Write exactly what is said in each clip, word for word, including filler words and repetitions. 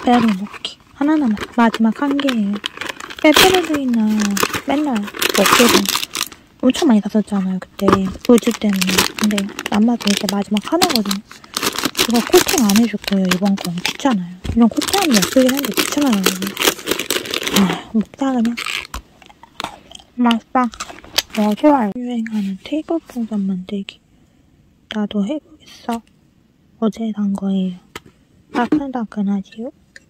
배로 먹기. 하나 남았어. 마지막 한 개예요. 페페로데이나 맨날 먹게 돼. 엄청 많이 샀었잖아요, 그때. 우주 때문에. 근데 남아도 이제 마지막 하나거든요. 이거 코팅 안 해줄 거예요, 이번 건. 귀찮아요. 이런 코팅하면 예쁘긴 한데 귀찮아요. 아, 먹자, 그냥. 맛있다. 와, 좋아요. 유행하는 테이블 풍선 만들기. 나도 해보겠어. 어제 산 거예요. 따끈따끈하지요?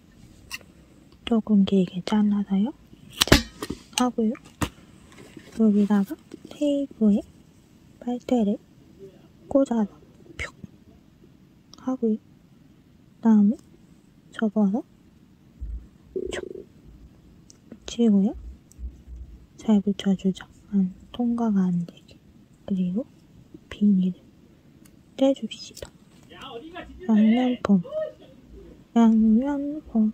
조금 길게 잘라서요. 짠! 하고요. 여기다가 테이프에 빨대를 꽂아서 뿅! 하고요. 다음에 접어서 촉! 붙이고요. 잘 붙여주죠. 안, 통과가 안 되게. 그리고 비닐을 떼줍시다. 양면폼. 양면폼.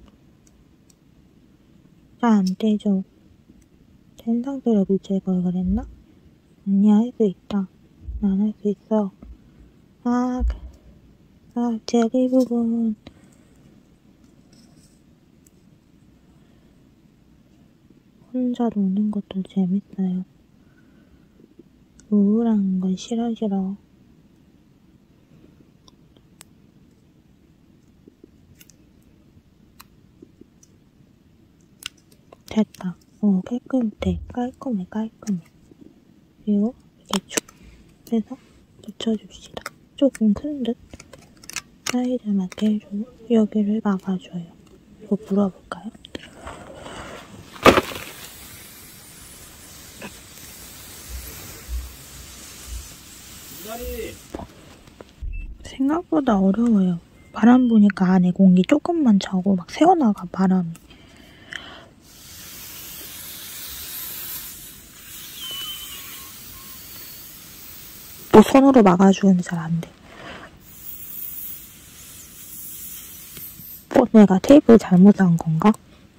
잘 안 떼죠. 된 상태로 붙일 걸 그랬나? 아니야, 할 수 있다. 난 할 수 있어. 아, 아, 젤리 부분. 혼자 노는 것도 재밌어요. 우울한 건 싫어 싫어. 됐다. 어, 깔끔해. 깔끔해, 깔끔해. 그리고 이렇게 쭉 해서 붙여줍시다. 조금 큰 듯. 사이즈 맞게 해주고 여기를 막아줘요. 이거 물어볼까요? 생각보다 어려워요. 바람 부니까 안에 공기 조금만 차고 막 새어나가, 바람이. 뭐 손으로 막아주는데 잘 안 돼. 어, 내가 테이프를 잘못 한 건가?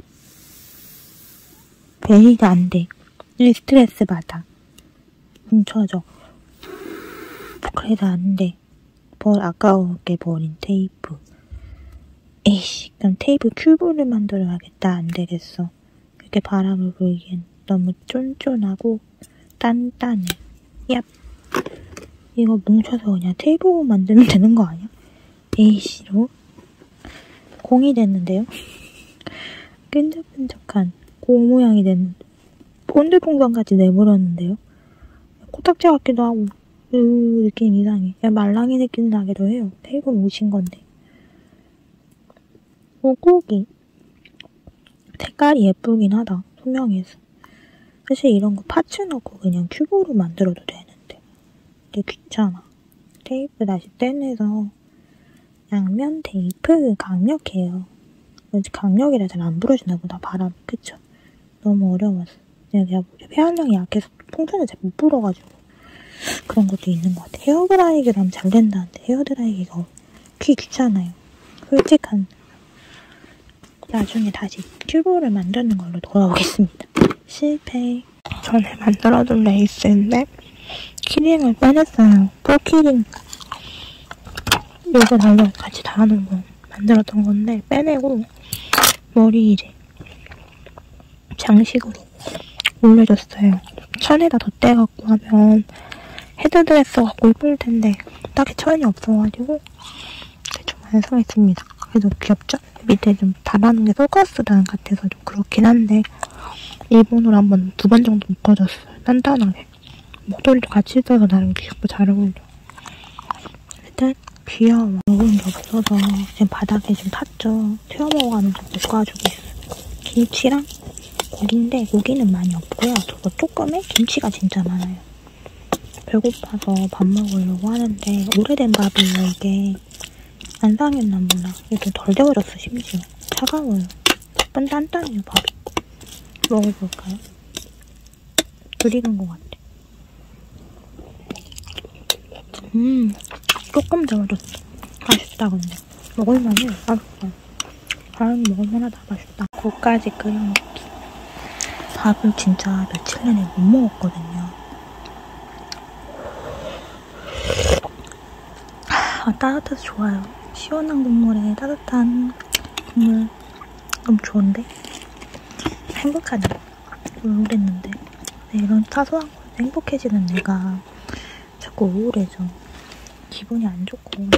베이가 안 돼. 스트레스 받아. 뭉쳐져. 그래도 안 돼. 벌 아까우게 버린 테이프. 에이씨, 그럼 테이프 큐브를 만들어야겠다. 안 되겠어. 이렇게 바람을 불기엔 너무 쫀쫀하고 단단해. 얍. 이거 뭉쳐서 그냥 테이프 만들면 되는 거 아니야? 에이씨로. 공이 됐는데요? 끈적끈적한 공 모양이 된 본드풍선까지 내버렸는데요? 코딱지 같기도 하고, 으, 느낌 이상해. 그냥 말랑이 느낌 나기도 해요. 테이프 뭉친 건데. 물고기. 색깔이 예쁘긴 하다. 투명해서. 사실 이런 거 파츠 넣고 그냥 큐브로 만들어도 되는데. 근데 귀찮아. 테이프 다시 떼내서 양면 테이프 강력해요. 강력이라 잘 안 부러지나 보다, 바람. 그쵸? 너무 어려웠어. 내가 폐활량이 약해서 풍선을 잘 못 불어가지고 그런 것도 있는 것 같아. 헤어드라이기로 하면 잘 된다는데 헤어드라이기가 귀 귀찮아요. 솔직한. 나중에 다시 튜브를 만드는 걸로 돌아오겠습니다. 실패. 전에 만들어둔 레이스인데 키링을 빼냈어요. 폴키링. 요거 달려 같이 달아놓은 거 만들었던 건데 빼내고 머리를 장식으로 올려줬어요. 천에다 덧대갖고 하면 헤드드레스 갖고 예쁠 텐데 딱히 천이 없어가지고 좀 완성했습니다. 그래도 귀엽죠? 밑에 좀 달아놓은 게 솔카스단 같아서 좀 그렇긴 한데 리본으로 한번 두 번 정도 묶어줬어요. 단단하게. 목도리도 같이 있어서 나름 귀엽고 잘 어울려. 일단 귀여워. 먹은 게 없어서 지금 바닥에 좀 탔죠. 태워 먹어가면서 볶아주고 있어요. 김치랑 고기인데 고기는 많이 없고요. 저거 조금에 김치가 진짜 많아요. 배고파서 밥 먹으려고 하는데 오래된 밥이에요. 이게 안 상했나 몰라. 이게 덜 데워졌어. 심지어 차가워요. 조금 단단해요. 밥이. 먹어볼까요? 덜 익은 것 같아. 음, 조금 데워졌어. 맛있다. 근데 먹을만해. 맛있어. 다행히 먹을만하다. 맛있다. 국까지 끓여먹기. 밥을 진짜 며칠 내내 못 먹었거든요. 아, 따뜻해서 좋아요. 시원한 국물에 따뜻한 정말 너무 좋은데? 행복하네. 우울했는데. 네, 이런 사소한 거에서 행복해지는 내가 자꾸 우울해져. 기분이 안 좋고.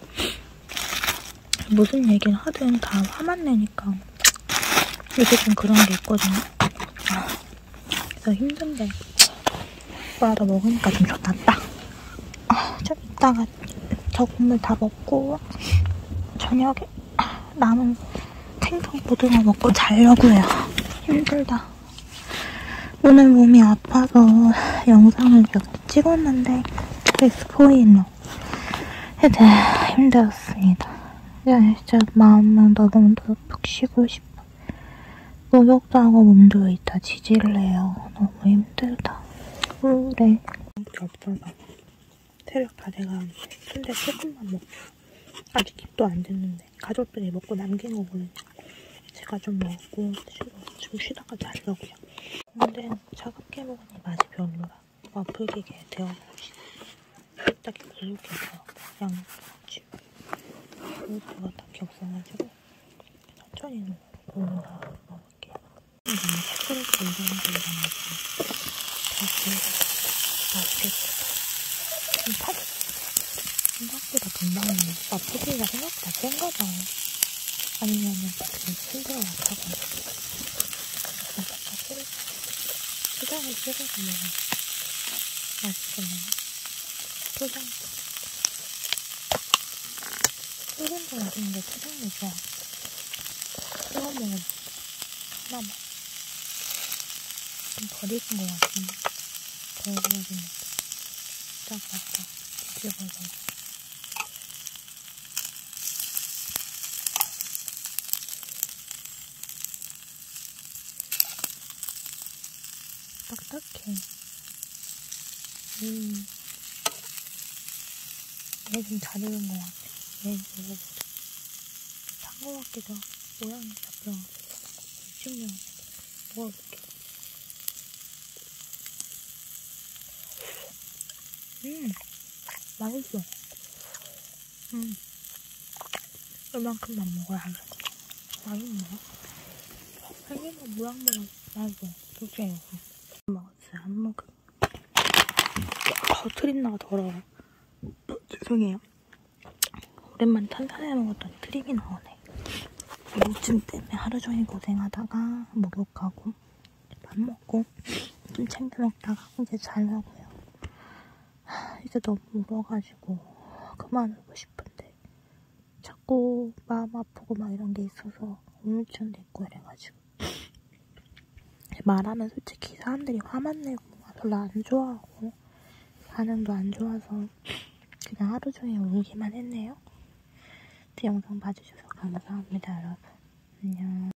무슨 얘기를 하든 다 화만 내니까. 이게 좀 그런 게 있거든요. 그래서 힘든데. 뭐라도 먹으니까 좀 좋다. 좀 이따가 저 국물 다 먹고 저녁에 남은 생선 고등어 먹고 자려고요. 힘들다. 오늘 몸이 아파서 영상을 몇 개 찍었는데 스포일러 해도 힘들었습니다. 진짜 마음은 너무 푹 쉬고 싶어. 목욕도 하고 몸도 이따 지질래요. 너무 힘들다. 우울해. 게 없어서 체력 다 돼가는데 순대 조금만 먹고 아직 입도 안 됐는데 가족들이 먹고 남긴 거거든요. 제가 좀 먹고 좀 쉬다가 자려고요. 근데 차갑게 먹으니 맛이 별로라. 와플기계에 데워보고 싶어. 딱히 부족해서 양념치 그럴 거가 딱히 없어가지고 천천히 먹으라 먹을게요. 너무 시끄럽게 이러는 거 일어나서 다시 맛있겠다. 좀 타겠어. 생각보다 금방 먹네. 와플기가 생각보다 센가 봐. 아니면은 그냥 힘들어가지고 약간 소리 초장을 찍어서 먹으면 맛있겠네요. 초장 소금도 맛있는데 초장이 좋아. 찍어 먹으면 하나만 좀 덜 익은 것 같은데 덜 익은 것 딱 맞다. 뒤집어서 딱딱해. 음. 얘 좀 잘 익은 것 같아. 얘 먹어보자. 탄 것 같기도 하고, 모양이 잡혀가지고. 지금 먹어볼게. 음, 맛있어. 음, 이만큼만 먹어야 하겠어. 맛있네. 생긴 모양보다 맛있어. 솔직히. 먹었어요. 안 먹음. 어, 트림나가 더러워. 어, 죄송해요. 오랜만에 탄산에 먹었더니 트림이 나오네. 요즘 때문에 하루 종일 고생하다가 목욕하고 밥 먹고 좀 챙겨 먹다가 이제 자려고요. 이제 너무 울어가지고 그만하고 싶은데 자꾸 마음 아프고 막 이런 게 있어서 우울증도 있고 이래가지고 말하면 솔직히 사람들이 화만 내고 별로 안 좋아하고 반응도 안 좋아서 그냥 하루 종일 울기만 했네요. 제 영상 봐주셔서 감사합니다, 여러분. 안녕.